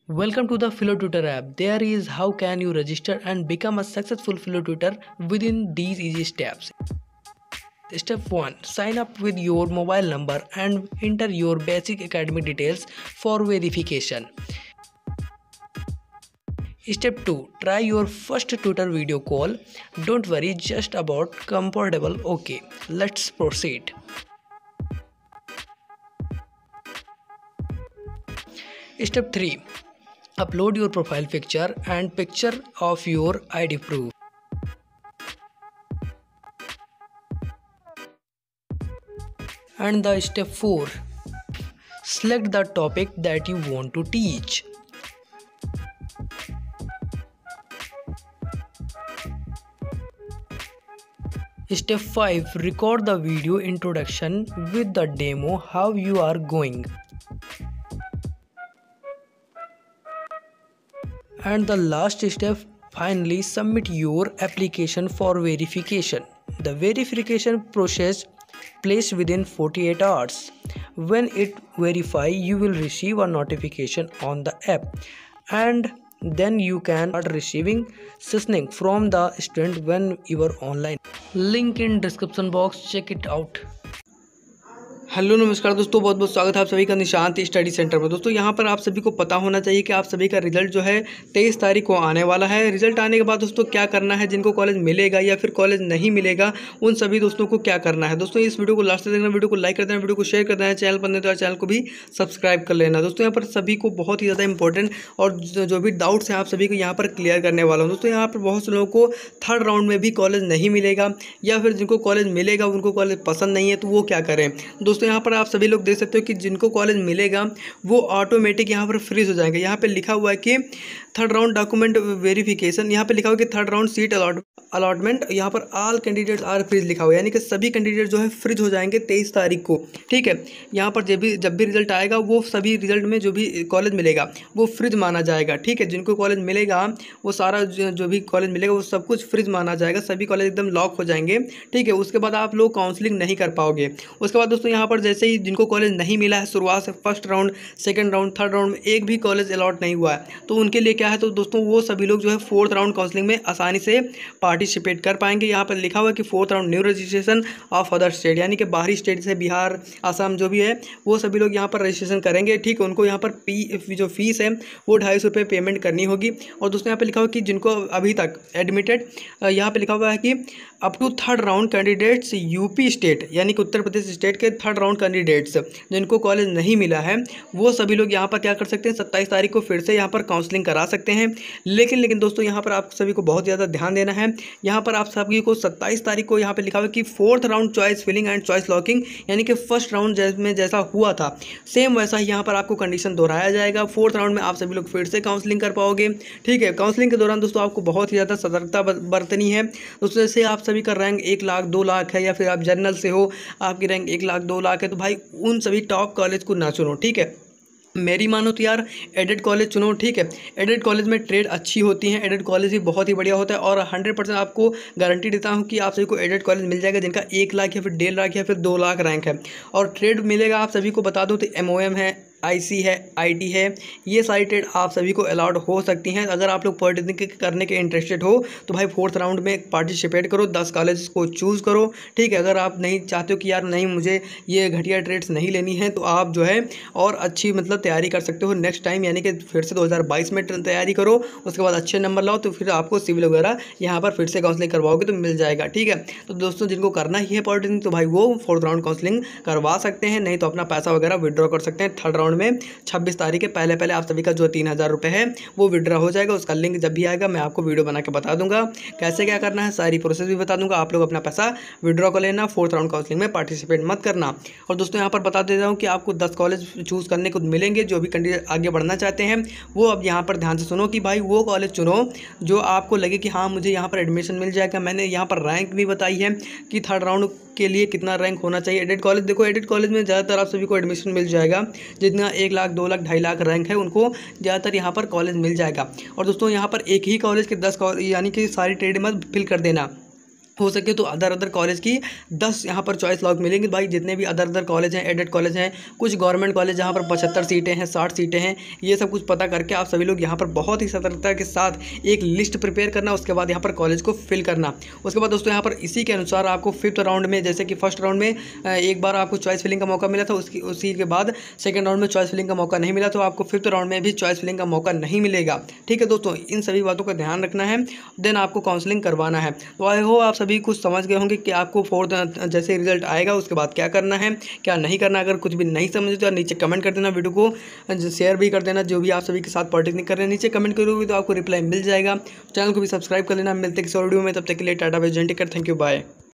Welcome to the PhiloTutor app. There is how can you register and become a successful PhiloTutor within these easy steps. Step 1. Sign up with your mobile number and enter your basic academic details for verification. Step 2. Try your first tutor video call. Don't worry just about comfortable. Okay, let's proceed. Step 3. Upload your profile picture and picture of your ID proof. And the step 4. Select the topic that you want to teach. Step 5. Record the video introduction with the demo how you are going. And the last step, finally submit your application for verification. The verification process placed within 48 hours. When it verify, you will receive a notification on the app, and then you can start receiving sessioning from the student when you are online. Link in description box, check it out. Hello नमस्कार दोस्तों, बहुत बहुत स्वागत है आप सभी का Nishant study centre में। दोस्तों यहाँ पर आप सभी को पता होना चाहिए कि आप सभी का रिजल्ट जो है 23 तारीख को आने वाला है। रिजल्ट आने के बाद दोस्तों क्या करना है, जिनको कॉलेज मिलेगा या फिर कॉलेज नहीं मिलेगा उन सभी दोस्तों को क्या करना है। दोस्तों इस वीडियो को लास्ट तक देखना, वीडियो को लाइक कर देना, वीडियो को शेयर कर देना, चैनल पर नहीं तो चैनल को भी सब्सक्राइब कर लेना। दोस्तों यहाँ पर सभी को बहुत ही ज़्यादा इंपॉर्टेंट और जो भी डाउट्स हैं आप सभी को यहाँ पर क्लियर करने वाला हूँ। दोस्तों यहाँ पर बहुत से लोगों को थर्ड राउंड में भी कॉलेज नहीं मिलेगा या फिर जिनको कॉलेज मिलेगा उनको कॉलेज पसंद नहीं है, तो वो क्या करें। दोस्तों यहाँ पर आप सभी लोग देख सकते हो कि जिनको कॉलेज मिलेगा वो ऑटोमेटिक यहाँ पर फ्रीज हो जाएंगे। यहाँ पे लिखा हुआ है कि थर्ड राउंड डॉक्यूमेंट वेरिफिकेशन, यहाँ पे लिखा हुआ है कि थर्ड राउंड सीट अलॉटमेंट, यहाँ पर ऑल कैंडिडेट्स आर फ्रीज लिखा हुआ है, यानी कि सभी कैंडिडेट जो है फ्रीज हो जाएंगे 23 तारीख को। ठीक है, यहाँ पर जब भी रिजल्ट आएगा वो सभी रिजल्ट में जो भी कॉलेज मिलेगा वो फ्रीज माना जाएगा। ठीक है, जिनको कॉलेज मिलेगा वो सारा जो भी कॉलेज मिलेगा वो सब कुछ फ्रीज माना जाएगा, सभी कॉलेज एकदम लॉक हो जाएंगे। ठीक है, उसके बाद आप लोग काउंसलिंग नहीं कर पाओगे। उसके बाद दोस्तों यहाँ पर जैसे ही जिनको कॉलेज नहीं मिला है, शुरुआत से first round, second round, third round में एक भी कॉलेज अलॉट नहीं हुआ है, तो उनके लिए क्या है, तो दोस्तों वो सभी लोग जो है फोर्थ राउंड काउंसलिंग में आसानी से पार्टिसिपेट कर पाएंगे। यहाँ पर लिखा हुआ है कि fourth round new registration of other state, यानी कि बाहरी स्टेट से बिहार, आसाम जो भी है वो सभी लोग यहाँ पर रजिस्ट्रेशन करेंगे। ठीक है, उनको यहाँ पर जो फीस है वो 250 रुपये पेमेंट करनी होगी। और दोस्तों यहाँ पर लिखा हुआ कि जिनको अभी तक एडमिटेड, यहाँ पर लिखा हुआ है कि up to third round candidates UP state, यानी कि उत्तर प्रदेश स्टेट के थर्ड राउंड कैंडिडेट्स जिनको कॉलेज नहीं मिला है वो सभी लोग यहाँ पर क्या कर सकते हैं, 27 तारीख को फिर से यहाँ पर काउंसलिंग करा सकते हैं। लेकिन दोस्तों यहाँ पर आप सभी को बहुत ज़्यादा ध्यान देना है। यहाँ पर आप सभी को 27 तारीख को यहाँ पर लिखा हुआ है कि fourth round choice filling and choice locking, यानी कि फर्स्ट राउंड में जैसा हुआ था सेम वैसा ही यहाँ पर आपको कंडीशन दोहराया जाएगा। फोर्थ राउंड में आप सभी लोग फिर से काउंसलिंग कर पाओगे। ठीक है, काउंसलिंग के दौरान दोस्तों आपको बहुत ही ज़्यादा सतर्कता बरतनी है। दोस्तों जैसे आप सभी का रैंक 1 लाख 2 लाख है या फिर आप जनरल से हो, आपकी रैंक 1 लाख 2 लाख है, तो भाई उन सभी टॉप कॉलेज को ना चुनो। ठीक है, मेरी मानो तो यार एडेड कॉलेज चुनो। ठीक है, एडेड कॉलेज में ट्रेड अच्छी होती है, एडेड कॉलेज भी बहुत ही बढ़िया होता है और 100% आपको गारंटी देता हूँ कि आप सभी को एडेड कॉलेज मिल जाएगा जिनका 1 लाख या फिर 1.5 लाख या फिर 2 लाख रैंक है। और ट्रेड मिलेगा आप सभी को बता दूँ तो MOM है, IC है, IT है, ये सारी ट्रेड आप सभी को अलाउड हो सकती हैं। अगर आप लोग पॉलिटेक्निक करने के इंटरेस्टेड हो तो भाई फोर्थ राउंड में पार्टिसिपेट करो, 10 कॉलेज को चूज़ करो। ठीक है, अगर आप नहीं चाहते हो कि यार नहीं मुझे ये घटिया ट्रेड्स नहीं लेनी है, तो आप जो है और अच्छी तैयारी कर सकते हो नेक्स्ट टाइम, यानी कि फिर से 2022 में तैयारी करो, उसके बाद अच्छे नंबर लाओ तो फिर आपको सिविल वगैरह यहाँ पर फिर से काउंसलिंग करवाओगे तो मिल जाएगा। ठीक है, तो दोस्तों जिनको करना ही है पॉलिटेक्निक तो भाई वो फोर्थ राउंड काउंसलिंग करवा सकते हैं, नहीं तो अपना पैसा वगैरह विड्रॉ कर सकते हैं। थर्ड राउंड में 26 तारीख के पहले आप सभी का जो 3000 रुपये है वो विड्रॉ हो जाएगा। उसका लिंक जब भी आएगा मैं आपको वीडियो बना के बता दूंगा, कैसे क्या करना है, सारी प्रोसेस भी बता दूंगा। आप लोग अपना पैसा विड्रॉ कर लेना, फोर्थ राउंड काउंसलिंग में पार्टिसिपेट मत करना। और दोस्तों यहाँ पर बता देता हूँ कि आपको 10 कॉलेज चूज़ करने को मिलेंगे। जो भी कैंडिडेट आगे बढ़ना चाहते हैं वो अब यहाँ पर ध्यान से सुनो कि भाई वो कॉलेज चुनो जो आपको लगे कि हाँ मुझे यहाँ पर एडमिशन मिल जाएगा। मैंने यहाँ पर रैंक भी बताई है कि थर्ड राउंड के लिए कितना रैंक होना चाहिए। एडेड कॉलेज देखो, एडेड कॉलेज में ज़्यादातर आप सभी को एडमिशन मिल जाएगा, जितना 1 लाख 2 लाख 2.5 लाख रैंक है उनको ज़्यादातर यहाँ पर कॉलेज मिल जाएगा। और दोस्तों यहाँ पर एक ही कॉलेज के 10 यानी कि सारी ट्रेड मत फिल कर देना। हो सके तो अदर कॉलेज की 10 यहाँ पर चॉइस लॉक मिलेंगे भाई। जितने भी अदर कॉलेज हैं, एडेड कॉलेज हैं, कुछ गवर्नमेंट कॉलेज जहाँ पर 75 सीटें हैं, 60 सीटें हैं, ये सब कुछ पता करके आप सभी लोग यहाँ पर बहुत ही सतर्कता के साथ एक लिस्ट प्रिपेयर करना। उसके बाद यहाँ पर कॉलेज को फिल करना। उसके बाद दोस्तों यहाँ पर इसी के अनुसार आपको 5th राउंड में, जैसे कि फर्स्ट राउंड में एक बार आपको चॉइस फिलिंग का मौका मिला था, उसी के बाद सेकेंड राउंड में चॉइस फिलिंग का मौका नहीं मिला, तो आपको 5th राउंड में भी चॉइस फिलिंग का मौका नहीं मिलेगा। ठीक है दोस्तों, इन सभी बातों का ध्यान रखना है, देन आपको काउंसलिंग करवाना है। तो आई होप आप सभी कुछ समझ गए होंगे कि आपको 4th जैसे रिजल्ट आएगा उसके बाद क्या करना है, क्या नहीं करना। अगर कुछ भी नहीं समझे तो नीचे कमेंट कर देना, वीडियो को शेयर भी कर देना। जो भी आप सभी के साथ पॉलिटेक्निक कर रहे हैं नीचे कमेंट करोगे तो आपको रिप्लाई मिल जाएगा। चैनल को भी सब्सक्राइब कर लेना। मिलते किसी और वीडियो में, तब तक के लिए टाटा बाय जय हिंद, थैंक यू, बाय।